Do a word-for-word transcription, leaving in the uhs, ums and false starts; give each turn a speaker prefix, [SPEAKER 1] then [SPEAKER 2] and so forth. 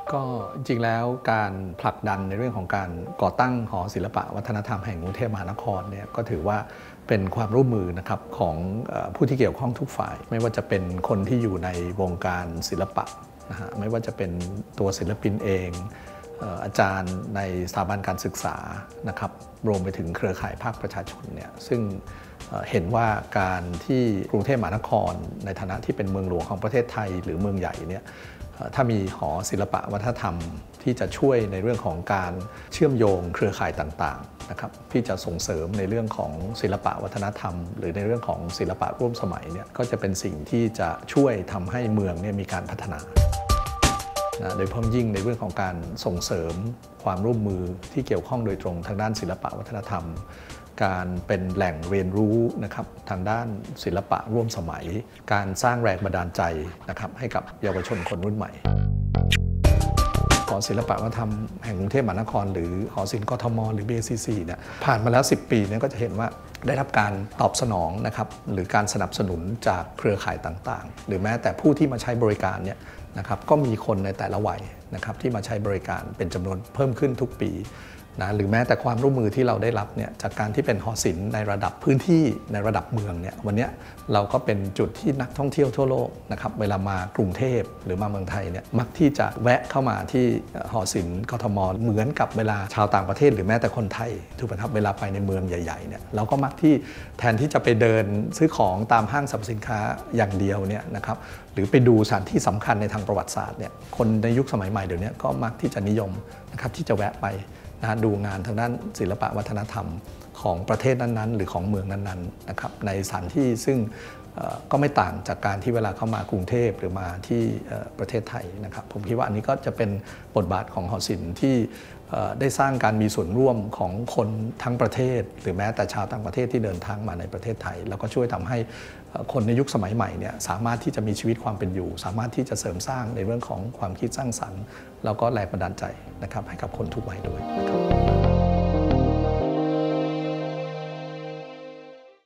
[SPEAKER 1] ก็จริงๆแล้วการผลักดันในเรื่องของการก่อตั้งหอศิลปะวัฒนธรรมแห่งกรุงเทพมหานครเนี่ยก็ถือว่าเป็นความร่วมมือนะครับของผู้ที่เกี่ยวข้องทุกฝ่ายไม่ว่าจะเป็นคนที่อยู่ในวงการศิลปะนะฮะไม่ว่าจะเป็นตัวศิลปินเองอาจารย์ในสถาบันการศึกษานะครับรวมไปถึงเครือข่ายภาคประชาชนเนี่ยซึ่งเห็นว่าการที่กรุงเทพมหานครในฐานะที่เป็นเมืองหลวงของประเทศไทยหรือเมืองใหญ่เนี่ยถ้ามีหอศิลปะวัฒนธรรมที่จะช่วยในเรื่องของการเชื่อมโยงเครือข่ายต่างๆนะครับที่จะส่งเสริมในเรื่องของศิลปะวัฒนธรรมหรือในเรื่องของศิลปะร่วมสมัยเนี่ยก็จะเป็นสิ่งที่จะช่วยทำให้เมืองเนี่ยมีการพัฒนานะโดยเฉพาะยิ่งในเรื่องของการส่งเสริมความร่วมมือที่เกี่ยวข้องโดยตรงทางด้านศิลปะวัฒนธรรมการเป็นแหล่งเรียนรู้นะครับทางด้านศิลปะร่วมสมัยการสร้างแรงบันดาลใจนะครับให้กับเยาวชนคนรุ่นใหม่หอศิลปะวัฒนธรรมแห่งกรุงเทพมหานครหรือหอศิลป์กทมหรือ บี เอ ซี ซี เนี่ยผ่านมาแล้วสิบปีเนี่ยก็จะเห็นว่าได้รับการตอบสนองนะครับหรือการสนับสนุนจากเครือข่ายต่างๆหรือแม้แต่ผู้ที่มาใช้บริการเนี่ยนะครับก็มีคนในแต่ละวัยนะครับที่มาใช้บริการเป็นจำนวนเพิ่มขึ้นทุกปีนะหรือแม้แต่ความร่วมมือที่เราได้รับเนี่ยจากการที่เป็นหอศิลป์ในระดับพื้นที่ในระดับเมืองเนี่ยวันนี้เราก็เป็นจุดที่นักท่องเที่ยวทั่วโลกนะครับเวลามากรุงเทพหรือมาเมืองไทยเนี่ยมักที่จะแวะเข้ามาที่หอศิลป์กทมเหมือนกับเวลาชาวต่างประเทศหรือแม้แต่คนไทยถูกไหมครับเวลาไปในเมืองใหญ่ๆเนี่ยเราก็มักที่แทนที่จะไปเดินซื้อของตามห้างสรรพสินค้าอย่างเดียวเนี่ยนะครับหรือไปดูสถานที่สำคัญในทางประวัติศาสตร์เนี่ยคนในยุคสมัยใหม่เดี๋ยวนี้ก็มักที่จะนิยมนะครับที่จะแวะไปนะดูงานทางด้านศิลปะวัฒนธรรมของประเทศนั้นๆหรือของเมืองนั้นๆนะครับในสถานที่ซึ่งก็ไม่ต่างจากการที่เวลาเข้ามากรุงเทพหรือมาที่ประเทศไทยนะครับผมคิดว่าอันนี้ก็จะเป็นบทบาทของหอศิลป์ที่ได้สร้างการมีส่วนร่วมของคนทั้งประเทศหรือแม้แต่ชาวต่างประเทศที่เดินทางมาในประเทศไทยแล้วก็ช่วยทำให้คนในยุคสมัยใหม่เนี่ยสามารถที่จะมีชีวิตความเป็นอยู่สามารถที่จะเสริมสร้างในเรื่องของความคิดสร้างสรรค์แล้วก็แรงบันดาลใจนะครับให้กับคนทุกวัยด้วยนะครับ